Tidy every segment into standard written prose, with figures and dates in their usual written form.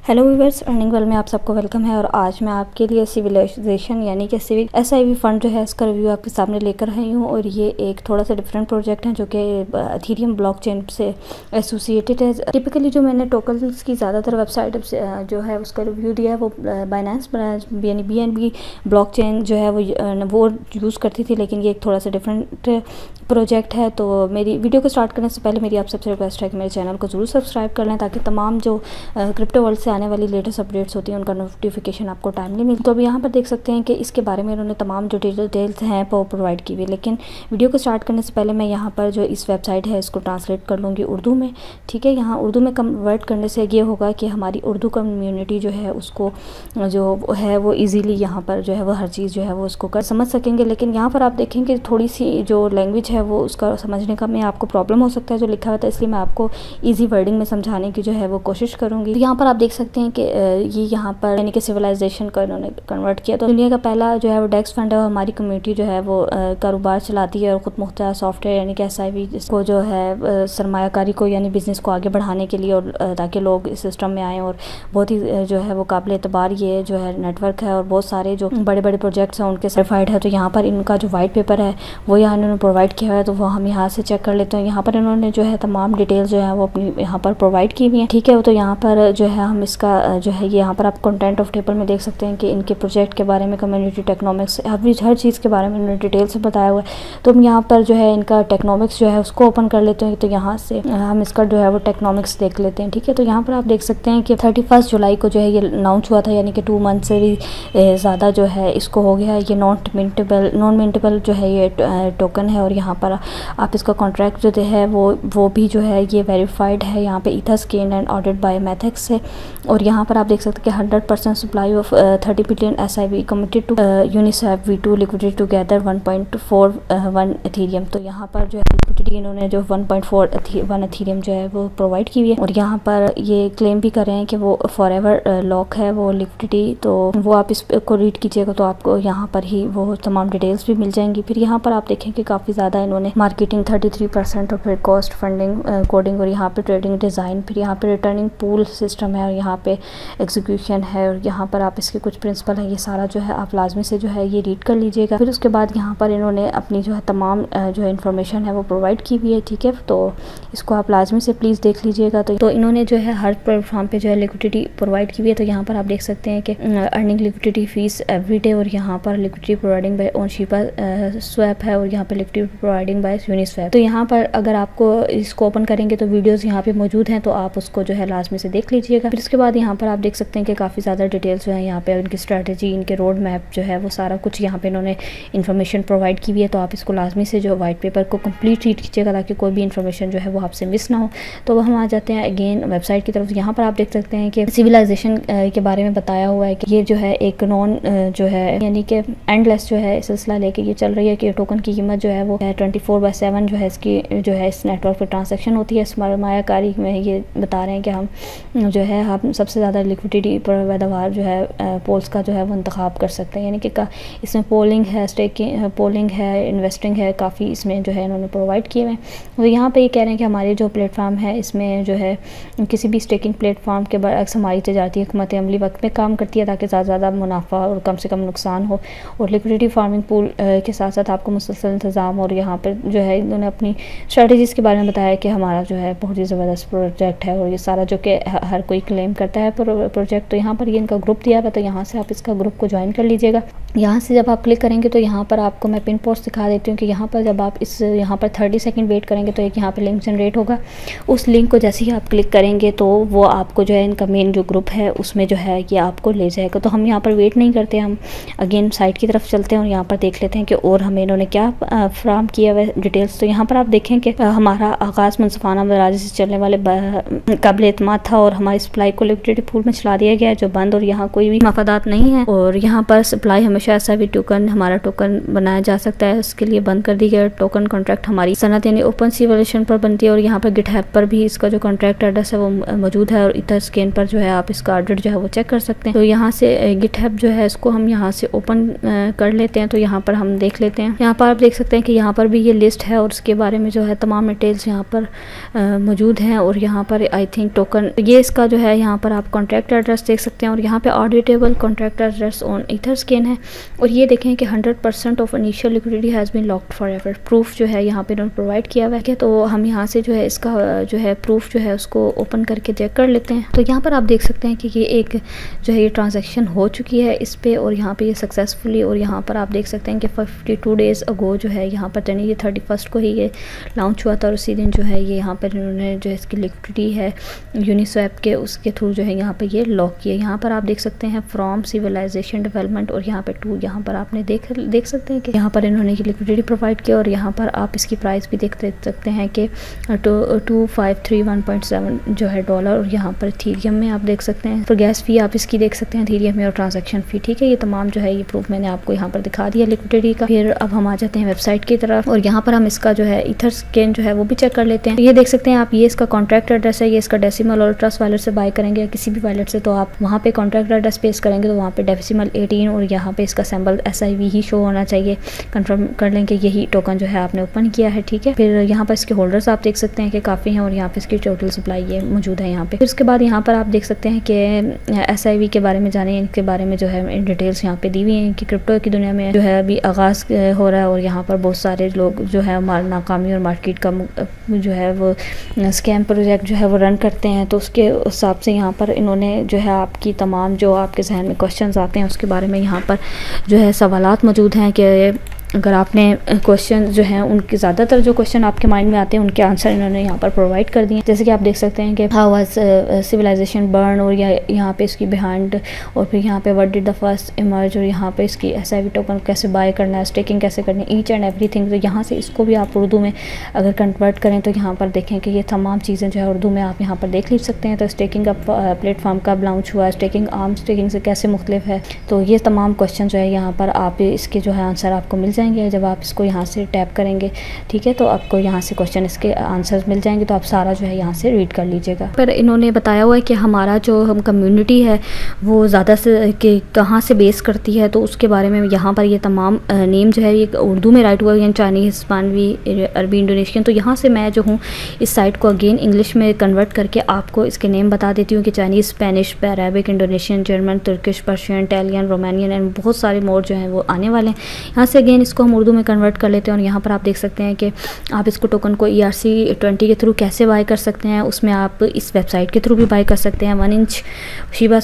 Hello viewers, earning well में आप सबको वेलकम है। और आज मैं आपके लिए सिविलाइजेशन यानी कि सिविक एसआईवी फंड जो है इसका रिव्यू आपके सामने लेकर आई हूँ। और ये एक थोड़ा सा डिफरेंट प्रोजेक्ट है जो कि एथेरियम ब्लॉकचेन से एसोसिएटेड है। टिपिकली जो मैंने टोकन्स की ज़्यादातर वेबसाइट जो है उसका रिव्यू दिया है वो बाइनेंस यानी BNB ब्लॉकचेन जो है वो यूज़ करती थी, लेकिन ये एक थोड़ा सा डिफरेंट प्रोजेक्ट है। तो मेरी वीडियो को स्टार्ट करने से पहले मेरी आप सबसे रिक्वेस्ट है कि मेरे चैनल को ज़रूर सब्सक्राइब कर लें ताकि तमाम जो क्रिप्टो वर्ल्ड से आने वाली लेटेस्ट अपडेट्स होती हैं उनका नोटिफिकेशन आपको टाइमली मिले। तो अब यहाँ पर देख सकते हैं कि इसके बारे में उन्होंने तमाम जो डिटेल्स हैं वो प्रोवाइड की हुई। लेकिन वीडियो को स्टार्ट करने से पहले मैं यहाँ पर जो इस वेबसाइट है इसको ट्रांसलेट कर लूँगी उर्दू में। ठीक है, यहाँ उर्दू में कन्वर्ट करने से ये होगा कि हमारी उर्दू कम्युनिटी जो है उसको जो है वो ईज़िली यहाँ पर जो है वो हर चीज़ जो है वो उसको समझ सकेंगे। लेकिन यहाँ पर आप देखेंगे थोड़ी सी जो लैंग्वेज है वो उसका समझने का में आपको प्रॉब्लम हो सकता है जो लिखा हुआ था, इसलिए मैं आपको ईजी वर्डिंग में समझाने की जो है वो कोशिश करूँगी। यहाँ पर आप देख सकते हैं कि ये यहाँ पर यानी कि सिविलाइजेशन का इन्होंने कन्वर्ट किया। तो दुनिया का पहला जो है वो डेक्स फंड है, हमारी कम्युनिटी जो है वो कारोबार चलाती है और ख़ुद मुख्तार सॉफ्टवेयर यानी कि SIV जिसको जो है सरमायाकारी को यानी बिज़नेस को आगे बढ़ाने के लिए और ताकि लोग इस सिस्टम में आएँ। और बहुत ही जो है वो काबिल एतबार ये जो है नेटवर्क है और बहुत सारे जो बड़े बड़े प्रोजेक्ट्स हैं उनके सर्टिफाइड है। तो यहाँ पर इनका जो वाइट पेपर है वो यहाँ इन्होंने प्रोवाइड किया है, तो वो हम यहाँ से चेक कर लेते हैं। यहाँ पर इन्होंने जो है तमाम डिटेल्स जो है वो अपनी यहाँ पर प्रोवाइड की हुई है। ठीक है, तो यहाँ पर जो है हम इसका जो है यहाँ पर आप कंटेंट ऑफ टेबल में देख सकते हैं कि इनके प्रोजेक्ट के बारे में, कम्युनिटी टेक्नोमिक्स हर चीज़ के बारे में इन्होंने डिटेल से बताया हुआ है। तो हम यहाँ पर जो है इनका टेक्नोमिक्स जो है उसको ओपन कर लेते हैं। तो यहाँ से हम इसका जो है वो टेक्नोमिक्स देख लेते हैं। ठीक है, तो यहाँ पर आप देख सकते हैं कि 31 जुलाई को जो है ये अनाउंस हुआ था, यानी कि 2 मंथ से भी ज़्यादा जो है इसको हो गया है। ये नॉन मिंटेबल जो है ये टोकन है। और यहाँ पर आप इसका कॉन्ट्रैक्ट जो है वो भी जो है ये वेरीफाइड है यहाँ पे इथरस्केन एंड ऑडिट बाय मैथेक्स से। और यहाँ पर आप देख सकते हैं कि 100% supply of 30 billion SIV committed to Uniswap V2 liquidity together 1.41 Ethereum. तो यहाँ पर जो है लिक्विडिटी इन्होंने जो 1.41 एथेरियम जो है वो प्रोवाइड की हुई है। और यहाँ पर ये क्लेम भी कर रहे हैं कि वो फॉरएवर लॉक है वो लिक्विडिटी। तो वो आप इसको रीड कीजिएगा तो आपको यहाँ पर ही वो तमाम डिटेल्स भी मिल जाएंगी। फिर यहाँ पर आप देखें कि काफ़ी ज़्यादा इन्होंने मार्केटिंग 33% और फिर कॉस्ट फंडिंग कोडिंग और यहाँ पे ट्रेडिंग डिज़ाइन, फिर यहाँ पे रिटर्निंग पूल सिस्टम है और यहाँ पे एग्जीक्यूशन है। और यहाँ पर आप इसके कुछ प्रिंसिपल है, ये सारा जो है आप लाजमी से जो है ये रीड कर लीजिएगा। फिर उसके बाद यहाँ पर इन्होंने अपनी जो है तमाम जो है इन्फॉर्मेशन है वो प्रोवाइड की हुई है। ठीक है, तो इसको आप लाजमी से प्लीज़ देख लीजिएगा। तो इन्होंने जो है हर प्लेटफॉर्म पे जो है लिक्विडिटी प्रोवाइड की हुई है। तो यहाँ पर आप देख सकते हैं कि अर्निंग लिक्विडिटी फीस एवरीडे, और यहाँ पर लिक्विडिटी प्रोवाइडिंग बाय ओनशिपा स्वैप है, और यहाँ पर लिक्विडिटी प्रोवाइडिंग बाय यूनिस्वैप। तो यहाँ पर अगर आपको इसको ओपन करेंगे तो वीडियोस यहाँ पे मौजूद हैं, तो आप उसको जो है लाजमी से देख लीजिएगा। फिर उसके बाद यहाँ पर आप देख सकते हैं कि काफ़ी ज़्यादा डिटेल्स जो है यहाँ पे उनकी स्ट्रेटजी, इनके रोड मैप जो है वो सारा कुछ यहाँ पे इन्होंने इन्फॉर्मेशन प्रोवाइड की हुई है। तो आप इसको लाजमी से जो वाइट पेपर को कंप्लीट रीड कीजिएगा ताकि कोई भी इन्फॉर्मेशन जो है वो आपसे मिस ना हो। तो हम आ जाते हैं अगेन वेबसाइट की तरफ। यहाँ पर आप देख सकते हैं कि सिविलाइजेशन के बारे में बताया हुआ है कि ये जो है एक नॉन जो है यानी कि एंडलेस जो है सिलसिला लेके ये चल रही है कि टोकन की कीमत जो है वो 24/7 जो है इसकी जो है इस नेटवर्क पर ट्रांजेक्शन होती है। सरमायाकारी में ये बता रहे हैं कि हम जो है हम सबसे ज़्यादा लिक्विडिटी पैदावार जो है पोल्स का जो है वो इंतखाब कर सकते हैं, यानी कि इसमें पोलिंग है, स्टेकिंग पोलिंग है, इन्वेस्टिंग है, काफ़ी इसमें जो है इन्होंने प्रोवाइड किए हुए हैं। तो यहाँ पे ये कह रहे हैं कि हमारे जो प्लेटफॉर्म है इसमें जो है किसी भी स्टेकिंग प्लेटफॉर्म के बरअक्स हमारी तजारती हुकूमत अमली वक्त में काम करती है ताकि ज़्यादा मुनाफा और कम से कम नुकसान हो। और लिक्विडिटी फार्मिंग पूल के साथ साथ आपको मुसलसल इंतज़ाम, और यहाँ पर जो है इन्होंने अपनी स्ट्रेटजीज़ के बारे में बताया कि हमारा जो है बहुत ही ज़बरदस्त प्रोजेक्ट है और ये सारा जो कि हर कोई क्लेम करता है प्रोजेक्ट। तो यहाँ पर ये इनका ग्रुप दिया हुआ है, तो यहाँ से आप इसका ग्रुप को ज्वाइन कर लीजिएगा। यहाँ से जब आप क्लिक करेंगे तो यहाँ पर आपको मैं पिन पोस्ट दिखा देती हूँ कि यहाँ पर जब आप यहाँ पर 30 सेकंड वेट करेंगे तो एक यहाँ पे लिंक जनरेट होगा। उस लिंक को जैसे ही आप क्लिक करेंगे तो वो आपको जो है इनका मेन जो ग्रुप है उसमें जो है ये आपको ले जाएगा। तो हम यहाँ पर वेट नहीं करते, हम अगेन साइट की तरफ चलते हैं और यहाँ पर देख लेते हैं कि और हमें इन्होंने क्या फ्राहम किया हुआ डिटेल्स। तो यहाँ पर आप देखें कि हमारा आगाज़ मुनसिफाना मराजी से चलने वाले काबिल एतमाद था और हमारी सप्लाई को लिक्विडिटी पूल में चला दिया गया है जो बंद, और यहाँ कोई भी मफादात नहीं है। और यहाँ पर सप्लाई हमेशा हमेशा ऐसा भी टोकन हमारा टोकन बनाया जा सकता है, उसके लिए बंद कर दी गई टोकन कॉन्ट्रैक्ट हमारी सनत यानी ओपन सी वर्जन पर बनती है। और यहाँ पर गिटहब पर भी इसका जो कॉन्ट्रैक्ट एड्रेस है वो मौजूद है और इथरस्केन पर जो है आप इसका ऑडिट जो है वो चेक कर सकते हैं। तो यहाँ से गिटहब जो है इसको हम यहाँ से ओपन कर लेते हैं। तो यहाँ पर हम देख लेते हैं, यहाँ पर आप देख सकते हैं कि यहाँ पर भी ये लिस्ट है और उसके बारे में जो है तमाम डिटेल्स यहाँ पर मौजूद हैं। और यहाँ पर आई थिंक टोकन ये इसका जो है यहाँ पर आप कॉन्ट्रैक्ट एड्रेस देख सकते हैं और यहाँ पे auditable contract address on Etherscan है। और ये देखें कि 100% of initial liquidity has been locked forever, proof जो है यहाँ पे इन्होंने प्रोवाइड किया हुआ है। तो हम यहाँ से जो है इसका जो है प्रूफ जो है उसको ओपन करके चेक कर लेते हैं। तो यहाँ पर आप देख सकते हैं कि ये एक जो है ये ट्रांजैक्शन हो चुकी है इस पे और यहाँ पे ये सक्सेसफुली, और यहाँ पर आप देख सकते हैं कि 52 डेज़ अगो जो है यहाँ पर ये 31 को ही ये लॉन्च हुआ था और उसी दिन जो है ये यहाँ पर इन्होंने जो है इसकी लिक्विडिटी है यूनिस्वैप के उसके थ्रू जो है यहाँ पे ये लॉक किया। यहाँ पर आप देख सकते हैं फ्रॉम सिविलाइजेशन डेवलपमेंट और यहाँ पे टू, यहाँ पर आपने देख सकते हैं कि यहाँ पर इन्होंने की लिक्विडिटी प्रोवाइड किया और यहाँ पर आप इसकी प्राइस भी देख सकते हैं कि 2531.7 जो है डॉलर। और यहाँ पर इथेरियम में आप देख सकते हैं, तो गैस फी आप इसकी देख सकते हैं इथेरियम में और ट्रांजेक्शन फी। ठीक है, ये तमाम जो है ये प्रूफ मैंने आपको यहाँ पर दिखा दिया लिक्विडिटी का। फिर अब हम आ जाते हैं वेबसाइट की तरफ और यहाँ पर हम इसका जो है इथरस्केन जो है वो भी चेक कर लेते हैं। ये देख सकते हैं आप, ये इसका कॉन्ट्रैक्ट एड्रेस है, ये इसका डेसिमल और ट्रस्ट वॉलेट से बाय करेंगे या किसी भी वॉलेट से तो आप वहाँ पे कॉन्ट्रैक्ट एड्रेस पेश करेंगे तो वहाँ पे डेसिमल 18 और यहाँ पे इसका सिंबल SIV ही शो होना चाहिए। कंफर्म कर लें कि यही टोकन जो है आपने ओपन किया है। ठीक है, फिर यहाँ पर इसके होल्डर्स आप देख सकते हैं कि काफ़ी हैं और यहाँ पे इसकी टोटल सप्लाई ये मौजूद है यहाँ पे। फिर उसके बाद यहाँ पर आप देख सकते हैं कि SIV के बारे में जाने, इनके बारे में जो है डिटेल्स यहाँ पे दी हुई हैं कि क्रिप्टो की दुनिया में जो है अभी आगाज़ हो रहा है और यहाँ पर बहुत सारे लोग जो है नाकामी और मार्केट का जो है वो स्कैम प्रोजेक्ट जो है वो रन करते हैं। तो उसके हिसाब से यहाँ पर इन्होंने जो है आपकी तमाम जो आपके जहन में क्वेश्चंस आते हैं उसके बारे में यहाँ पर जो है सवालात मौजूद हैं कि अगर आपने क्वेश्चन जो हैं उनके ज़्यादातर जो क्वेश्चन आपके माइंड में आते हैं उनके आंसर इन्होंने यहाँ पर प्रोवाइड कर दिए। जैसे कि आप देख सकते हैं कि हाउ वाज सिविलाइजेशन बर्न और यहाँ पे इसकी बिहाइंड, और फिर यहाँ पे what did the first emerge, और यहाँ पे इसकी SIV टोकन कैसे बाय करना है, स्टेकिंग कैसे करनी है, ईच एंड एवरीथिंग। तो यहाँ से इसको भी आप उर्दू में अगर कन्वर्ट करें तो यहाँ पर देखें कि ये तमाम चीज़ें जो है उर्दू में आप यहाँ पर देख ली सकते हैं। तो स्टेकिंग का प्लेटफॉर्म कब लॉन्च हुआ, स्टेकिंग आर्म स्टेकिंग से कैसे मुख्तलिफ है, तो ये तमाम क्वेश्चन जो है यहाँ पर आप इसके जो है आंसर आपको मिल जाएंगे जब आप इसको यहाँ से टैप करेंगे। ठीक है, तो आपको यहाँ से क्वेश्चन इसके आंसर्स मिल जाएंगे, तो आप सारा जो है यहाँ से रीड कर लीजिएगा। पर इन्होंने बताया हुआ है कि हमारा जो हम कम्युनिटी है वो ज़्यादा से कि कहाँ से बेस करती है, तो उसके बारे में यहाँ पर ये तमाम नेम जो है ये उर्दू में राइट हुआ है, चाइनीज़, हिस्पानवी, अरबी, इंडोनेशियन। तो यहाँ से मैं जो हूँ इस साइट को अगेन इंग्लिश में कन्वर्ट करके आपको इसके नेम बता देती हूँ कि Chinese, Spanish, Arabic, Indonesian, German, Turkish, Persian, Italian, Romanian and बहुत सारे मोड जो हैं वो आने वाले हैं। यहाँ से अगेन इसको हम उर्दू में कन्वर्ट कर लेते हैं और यहाँ पर आप देख सकते हैं कि आप इसको टोकन को ERC20 के थ्रू कैसे बाय कर सकते हैं। उसमें आप इस वेबसाइट के थ्रू भी बाय कर सकते हैं, 1 इंच, शिबा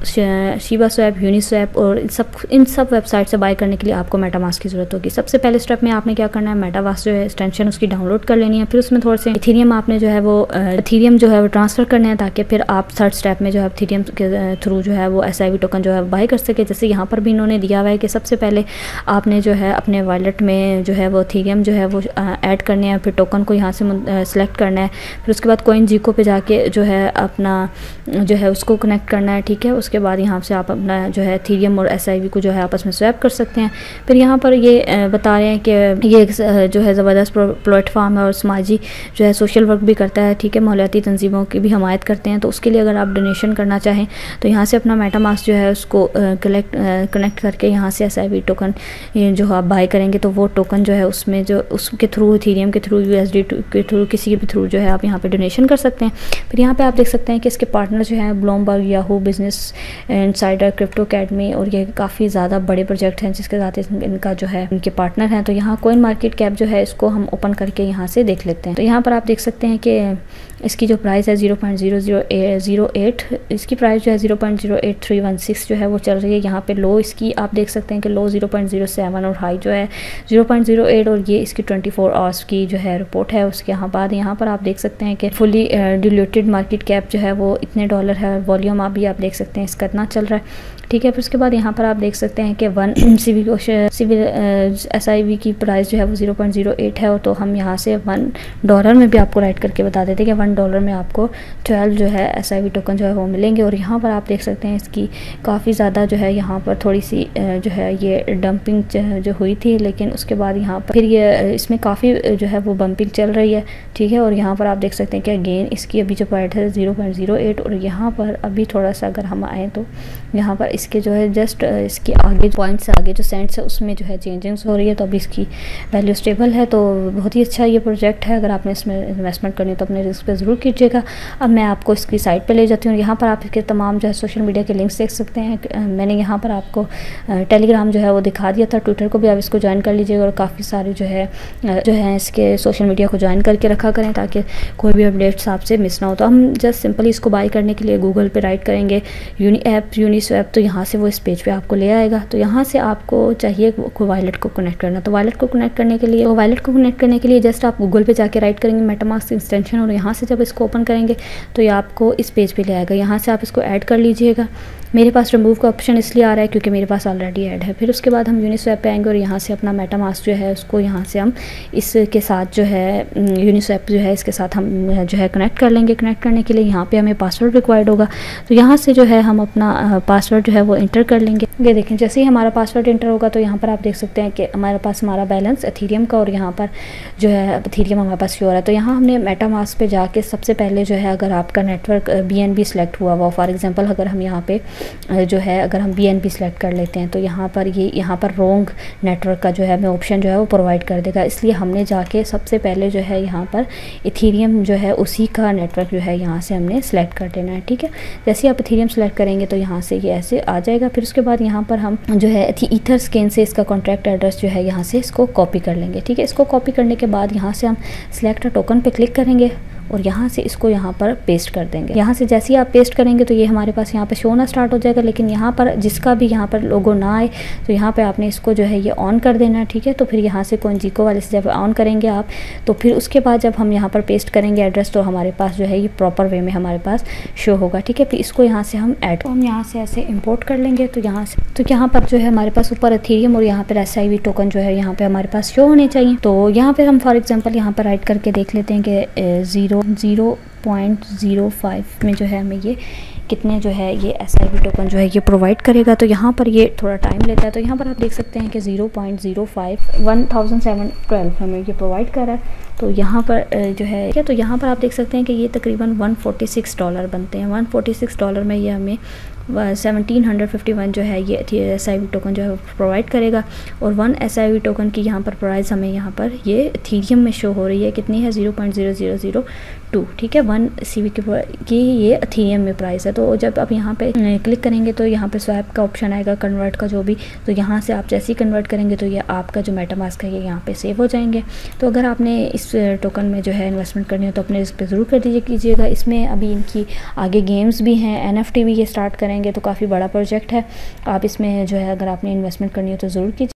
स्वैप, यूनिस्वैप, और इन सब वेबसाइट से बाय करने के लिए आपको मेटामास्क की ज़रूरत होगी। सबसे पहले स्टेप में आपने क्या करना है, मेटामास्क जो है एक्सटेंशन उसकी डाउनलोड कर लेनी है। फिर उसमें थोड़े से इथेरियम आपने जो है वो इथेरियम जो है वो ट्रांसफ़र करना है ताकि फिर आप थर्ड स्टेप में जो है इथेरियम के थ्रू जो है वो SIV टोकन जो है बाय कर सके। जैसे यहाँ पर भी इन्होंने दिया हुआ है कि सबसे पहले आपने जो है अपने वॉलेट में जो है वो इथेरियम जो है वो ऐड करने हैं, फिर टोकन को यहाँ से सेलेक्ट करना है, फिर उसके बाद CoinGecko पे जाके जो है अपना जो है उसको कनेक्ट करना है। ठीक है, उसके बाद यहाँ से आप अपना जो है इथेरियम और SIV को जो है आपस में स्वैप कर सकते हैं। फिर यहाँ पर ये बता रहे हैं कि ये जो है ज़बरदस्त प्लेटफॉर्म है और समाजी जो है सोशल वर्क भी करता है। ठीक है, माहौलियाती तंजीमों की भी हमायत करते हैं। तो उसके लिए अगर आप डोनेशन करना चाहें तो यहाँ से अपना मेटामास्क जो है उसको कनेक्ट करके यहाँ से SIV टोकन जो आप बाय करेंगे तो वो टोकन जो है उसमें जो उसके थ्रू इथेरियम के थ्रू USD के थ्रू किसी के भी थ्रू जो है आप यहाँ पे डोनेशन कर सकते हैं। फिर यहाँ पे आप देख सकते हैं कि इसके पार्टनर जो हैं Bloomberg, Yahoo business insider, crypto academy, और ये काफ़ी ज़्यादा बड़े प्रोजेक्ट हैं जिसके साथ इनका जो है इनके पार्टनर हैं। तो यहाँ कॉइन मार्केट कैप जो है इसको हम ओपन करके यहाँ से देख लेते हैं। तो यहाँ पर आप देख सकते हैं कि इसकी जो प्राइस है 0.008, इसकी प्राइस जो है 0.08316 जो है वो चल रही है। यहाँ पे लो इसकी आप देख सकते हैं कि लो 0.07 और हाई जो जो है 0.08 और ये इसकी 24 आवर्स की जो है रिपोर्ट है। उसके बाद यहाँ पर आप देख सकते हैं कि फुली डिल्यूटेड मार्केट कैप जो है वो इतने डॉलर है। वॉल्यूम आप देख सकते हैं इसका इतना चल रहा है, ठीक है। फिर उसके बाद यहाँ पर आप देख सकते हैं कि सिविल SIV की प्राइस जो है वो 0.08 है। तो हम यहाँ से $1 में भी आपको राइट करके बता देते हैं कि $1 में आपको 12 जो है SIV टोकन जो है वो मिलेंगे। और यहाँ पर आप देख सकते हैं इसकी काफ़ी ज़्यादा जो है यहाँ पर थोड़ी सी जो है ये डंपिंग जो हुई थी, लेकिन उसके बाद यहाँ पर फिर ये इसमें काफ़ी जो है वो बम्पिंग चल रही है, ठीक है। और यहाँ पर आप देख सकते हैं कि अगेन इसकी अभी जो प्राइस है 0.08 और यहाँ पर अभी थोड़ा सा अगर हम आएँ तो यहाँ पर इसके जो है जस्ट इसके आगे पॉइंट से आगे जो सेंट्स है उसमें जो है चेंजिंग्स हो रही है। तो अभी इसकी वैल्यू स्टेबल है। तो बहुत ही अच्छा ये प्रोजेक्ट है। अगर आपने इसमें इन्वेस्टमेंट करनी है तो अपने रिस्क पे ज़रूर कीजिएगा। अब मैं आपको इसकी साइट पे ले जाती हूँ। यहाँ पर आप इसके तमाम जो है सोशल मीडिया के लिंक्स देख सकते हैं। मैंने यहाँ पर आपको टेलीग्राम जो है वो दिखा दिया था, ट्विटर को भी आप इसको ज्वाइन कर लीजिएगा और काफ़ी सारे जो है इसके सोशल मीडिया को ज्वाइन करके रखा करें ताकि कोई भी अपडेट्स आपसे मिस ना हो। तो हम जस्ट सिंपली इसको बाय करने के लिए गूगल पे राइट करेंगे यूनिस्वैप, तो यहाँ से वो इस पेज पे आपको ले आएगा। तो यहाँ से आपको चाहिए वॉलेट को कनेक्ट करना। तो वॉलेट को कनेक्ट करने के लिए जस्ट आप गूगल पे जाके राइट करेंगे मेटामास्क एक्सटेंशन और यहाँ से जब इसको ओपन करेंगे तो ये आपको इस पेज पे ले आएगा। यहाँ से आप इसको ऐड कर लीजिएगा। मेरे पास रिमूव का ऑप्शन इसलिए आ रहा है क्योंकि मेरे पास ऑलरेडी ऐड है। फिर उसके बाद हम यूनिस्वैप पे आएंगे और यहाँ से अपना मेटामास्क जो है उसको यहाँ से हम इसके साथ जो है यूनिस्वैप जो है इसके साथ हम जो है कनेक्ट कर लेंगे। कनेक्ट करने के लिए यहाँ पे हमें पासवर्ड रिक्वायर्ड होगा। तो यहाँ से जो है हम अपना पासवर्ड जो है वो इंटर कर लेंगे। ये देखें जैसे ही हमारा पासवर्ड इंटर होगा तो यहाँ पर आप देख सकते हैं कि हमारा बैलेंस एथीरियम का और यहाँ पर जो है एथीरियम हमारे पास श्योर है। तो यहाँ हमने मेटामास्क पे जाके सबसे पहले जो है अगर आपका नेटवर्क BNB सिलेक्ट हुआ फॉर एग्जांपल अगर हम यहाँ पे जो है अगर हम BNB सिलेक्ट कर लेते हैं तो यहाँ पर रोंग नेटवर्क का जो है हमें ऑप्शन जो है वो प्रोवाइड कर देगा। इसलिए हमने जाके सबसे पहले जो है यहाँ पर एथीरियम जो है उसी का नेटवर्क जो है यहाँ से हमने सेलेक्ट कर देना है, ठीक है। जैसे आप एथीरियम सेलेक्ट करेंगे तो यहाँ से ये ऐसे आ जाएगा। फिर उसके बाद यहाँ पर हम जो है ईथरस्केन से इसका कॉन्ट्रैक्ट एड्रेस जो है यहाँ से इसको कॉपी कर लेंगे, ठीक है। इसको कॉपी करने के बाद यहाँ से हम सिलेक्ट टोकन पे क्लिक करेंगे और यहाँ से इसको यहाँ पर पेस्ट कर देंगे। यहाँ से जैसे ही आप पेस्ट करेंगे तो ये हमारे पास यहाँ पे शो होना स्टार्ट हो जाएगा। लेकिन यहाँ पर जिसका भी यहाँ पर लोगो ना आए तो यहाँ पे आपने इसको जो है ये ऑन कर देना है, ठीक है। तो फिर यहाँ से CoinGecko वाले से जब ऑन करेंगे आप तो फिर उसके बाद जब हम यहाँ पर पेस्ट करेंगे एड्रेस तो हमारे पास जो है ये प्रॉपर वे में हमारे पास शो होगा, ठीक है। फिर इसको यहाँ से हम हम यहाँ से ऐसे इम्पोर्ट कर लेंगे। तो यहाँ पर जो है हमारे पास ऊपर एथीरियम और यहाँ पर SIV टोकन जो है यहाँ पे हमारे पास शो होने चाहिए। तो यहाँ पर हम फॉर एग्जाम्पल यहाँ पर राइट करके देख लेते हैं कि 0.05 में जो है हमें ये कितने जो है ये SIV टोकन जो है ये प्रोवाइड करेगा। तो यहाँ पर ये थोड़ा टाइम लेता है। तो यहाँ पर आप देख सकते हैं कि 0.05 1712 हमें ये प्रोवाइड कर रहा है। तो यहाँ पर जो है तो यहाँ पर आप देख सकते हैं कि ये तकरीबन $146 बनते हैं। $146 में ये हमें 1751 जो है ये SIV टोकन जो है प्रोवाइड करेगा। और 1 SIV टोकन की यहाँ पर प्राइस हमें यहाँ पर ये एथीरियम में शो हो रही है, कितनी है 0.0002, ठीक है। 1 SIV की ये एथीरियम में प्राइस है। तो जब आप यहाँ पे क्लिक करेंगे तो यहाँ पे स्वैप का ऑप्शन आएगा, कन्वर्ट का जो भी। तो यहाँ से आप जैसे ही कन्वर्ट करेंगे तो ये आपका जो मेटामास्क है ये यहाँ पे सेव हो जाएंगे। तो अगर आपने इस टोकन में जो है इन्वेस्टमेंट करनी हो तो अपने रिस्क पे ज़रूर कर कीजिएगा। इसमें अभी इनकी आगे गेम्स भी हैं, NFT भी ये स्टार्ट करेंगे। तो काफ़ी बड़ा प्रोजेक्ट है। आप इसमें जो है अगर आपने इन्वेस्टमेंट करनी हो तो ज़रूर कीजिए।